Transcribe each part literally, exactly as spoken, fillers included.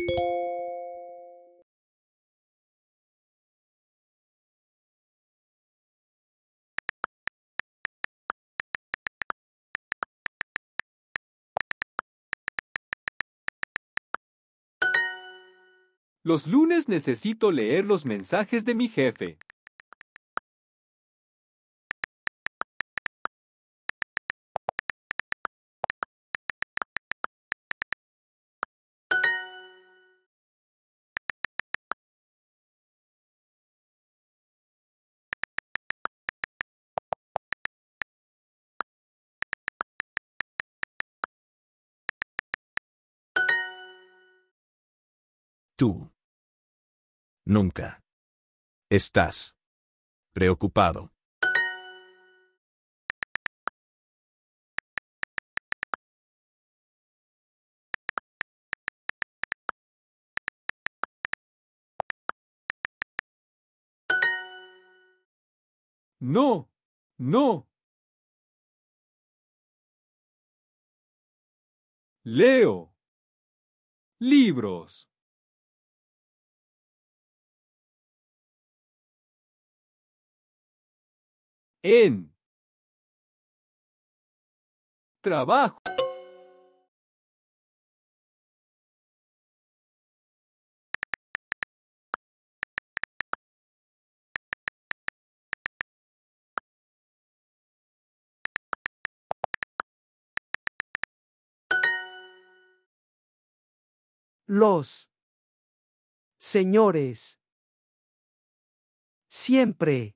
Los lunes necesito leer los mensajes de mi jefe. Tú. Nunca. Estás. Preocupado. No, no. Leo. Libros. En. Trabajo. Los señores siempre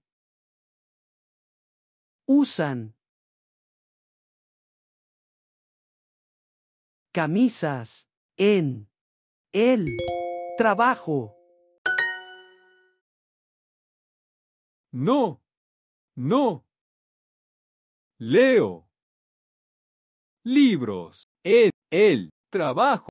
usan camisas en el trabajo. No, no. Leo. Libros. En el trabajo.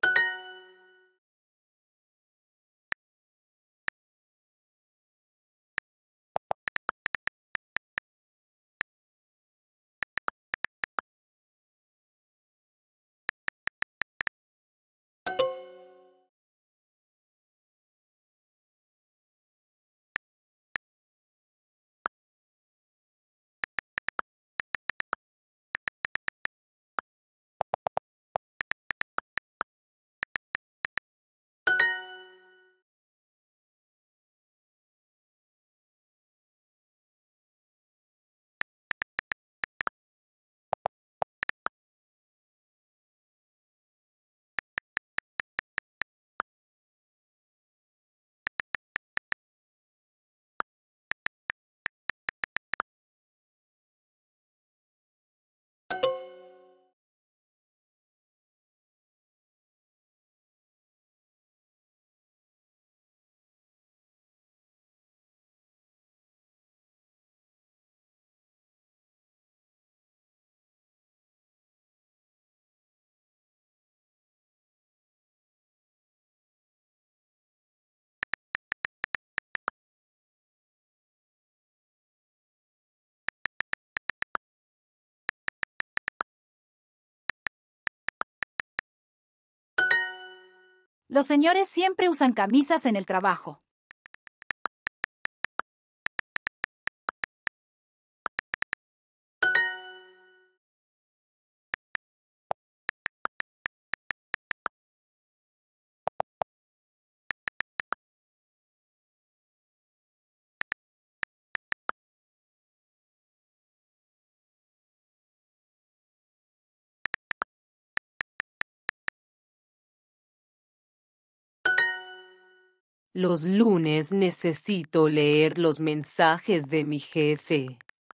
Los señores siempre usan camisas en el trabajo. Los lunes necesito leer los mensajes de mi jefe.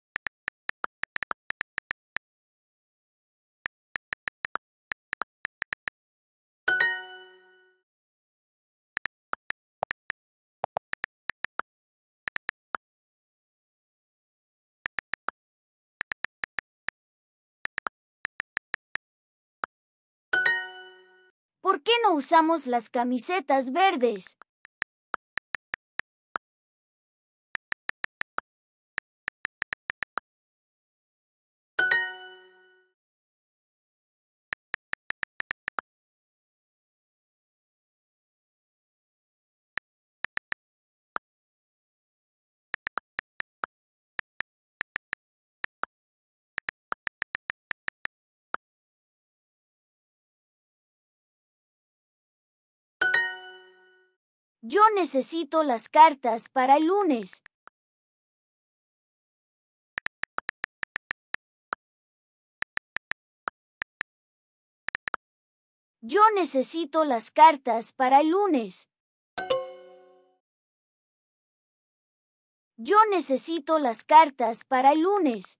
¿Por qué no usamos las camisetas verdes? Yo necesito las cartas para el lunes. Yo necesito las cartas para el lunes. Yo necesito las cartas para el lunes.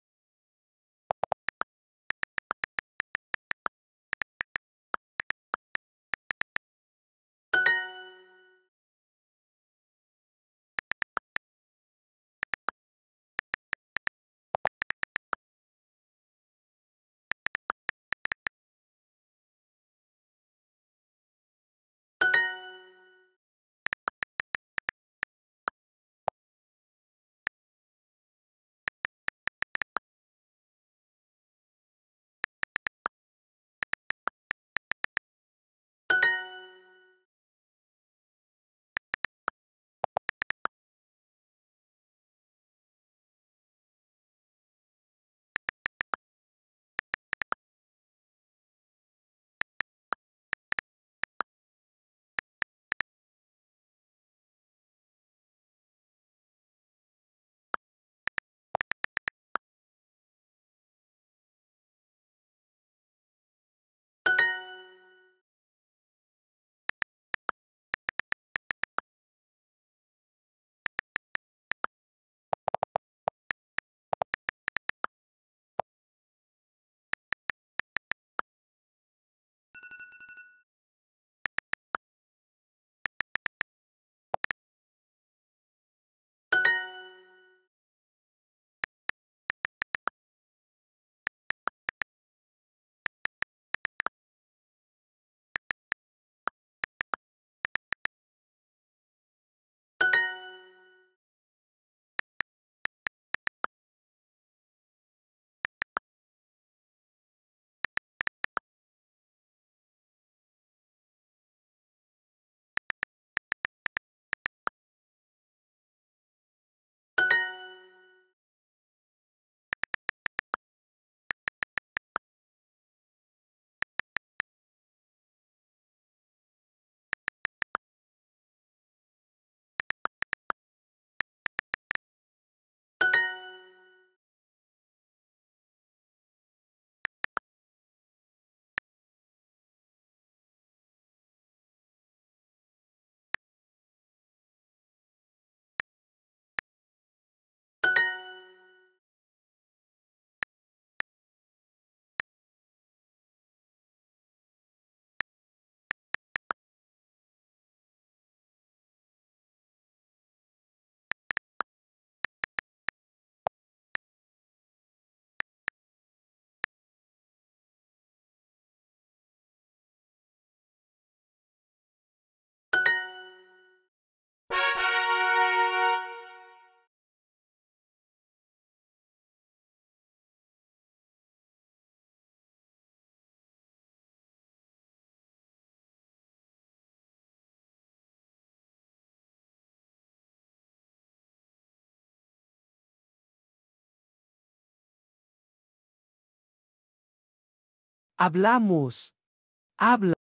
Hablamos. Habla.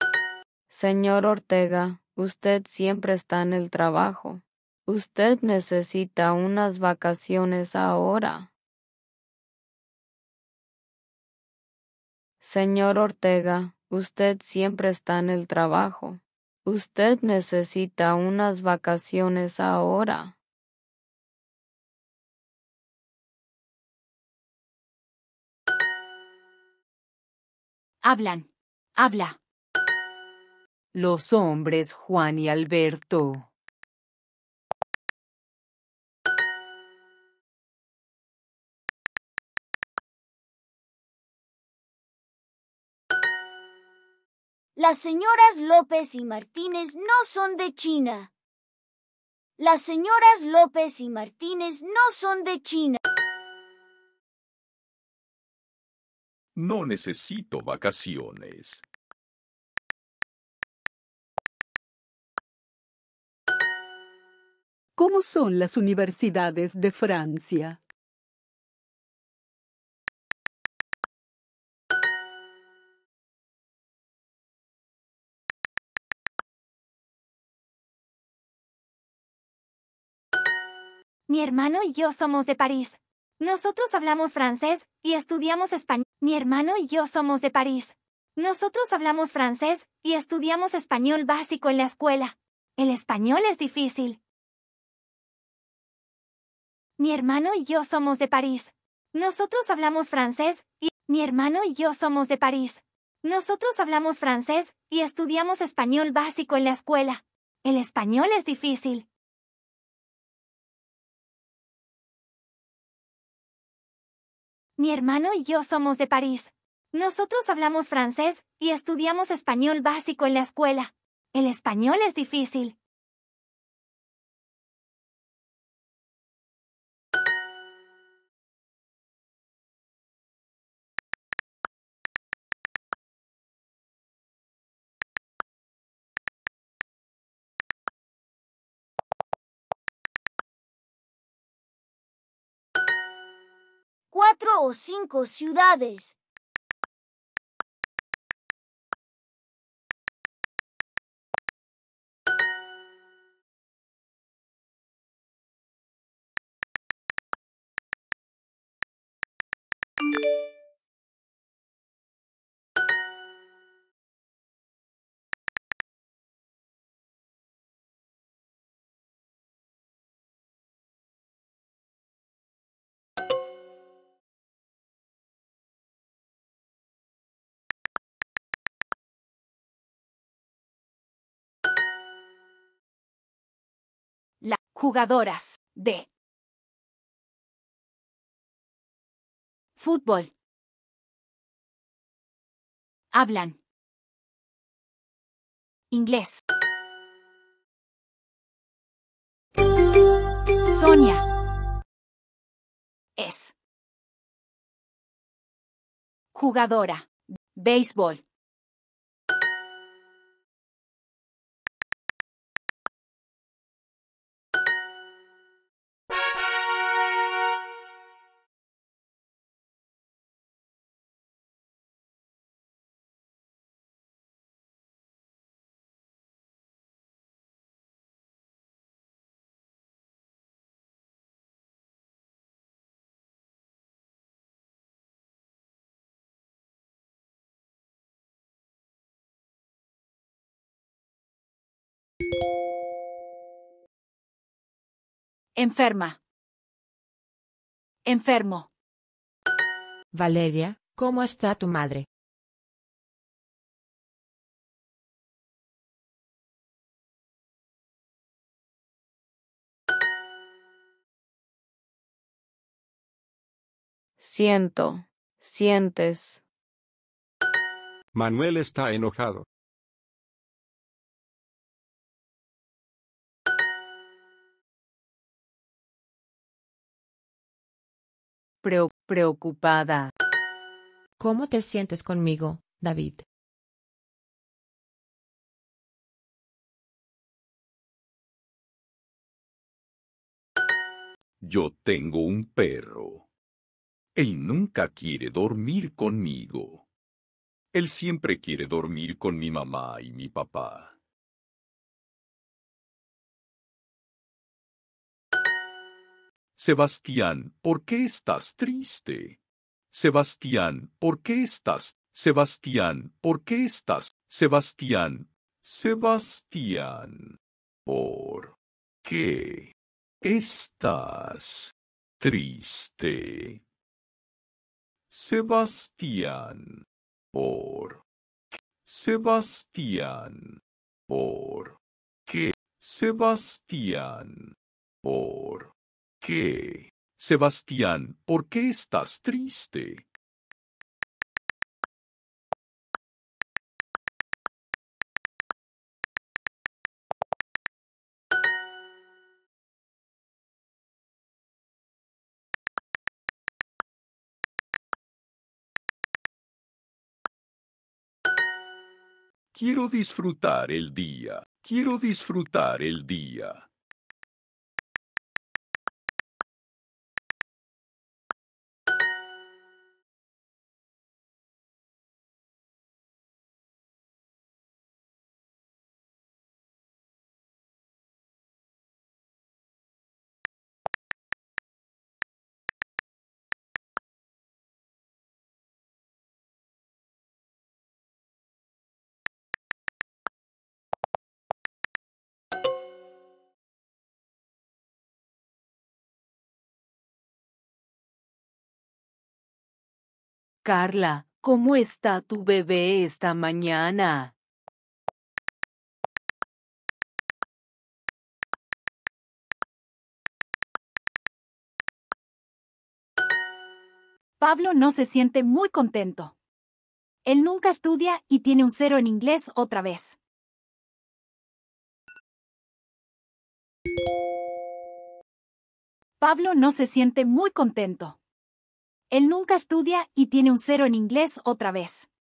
Señor Ortega, usted siempre está en el trabajo. Usted necesita unas vacaciones ahora. Señor Ortega, usted siempre está en el trabajo. Usted necesita unas vacaciones ahora. Hablan. Habla. Los hombres Juan y Alberto. Las señoras López y Martínez no son de China. Las señoras López y Martínez no son de China. No necesito vacaciones. ¿Cómo son las universidades de Francia? Mi hermano y yo somos de París. Nosotros hablamos francés y estudiamos español. Mi hermano y yo somos de París. Nosotros hablamos francés y estudiamos español básico en la escuela. El español es difícil. Mi hermano y yo somos de París. Nosotros hablamos francés y... Mi hermano y yo somos de París. Nosotros hablamos francés y estudiamos español básico en la escuela. El español es difícil. Mi hermano y yo somos de París. Nosotros hablamos francés y estudiamos español básico en la escuela. El español es difícil. Cuatro o cinco ciudades. La jugadoras de fútbol hablan inglés. Sonia es jugadora de béisbol. Enferma. Enfermo. Valeria, ¿cómo está tu madre? Siento, sientes. Manuel está enojado. Preo- preocupada. ¿Cómo te sientes conmigo, David? Yo tengo un perro. Él nunca quiere dormir conmigo. Él siempre quiere dormir con mi mamá y mi papá. Sebastián, ¿por qué estás triste? Sebastián, ¿por qué estás? Sebastián, ¿por qué estás? Sebastián, Sebastián, ¿por qué estás triste? Sebastián, ¿por qué? Sebastián, ¿por qué? Sebastián, ¿por qué? Sebastián, ¿por qué estás triste? Quiero disfrutar el día. Quiero disfrutar el día. Carla, ¿cómo está tu bebé esta mañana? Pablo no se siente muy contento. Él nunca estudia y tiene un cero en inglés otra vez. Pablo no se siente muy contento. Él nunca estudia y tiene un cero en inglés otra vez.